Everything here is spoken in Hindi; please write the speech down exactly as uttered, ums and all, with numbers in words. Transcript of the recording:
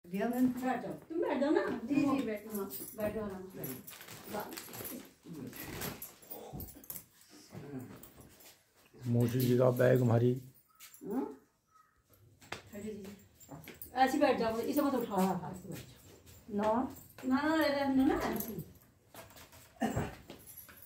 दिया मैंने। बैठ जाओ, तुम बैठ जाओ ना। जी जी बैठो। हाँ बैठो आराम से बैठो। मोशी जी का बैग हमारी। ऐसे बैठ जाओ, इसे मत उठाओ। ऐसे बैठ जाओ। ना ना ना रहने ना।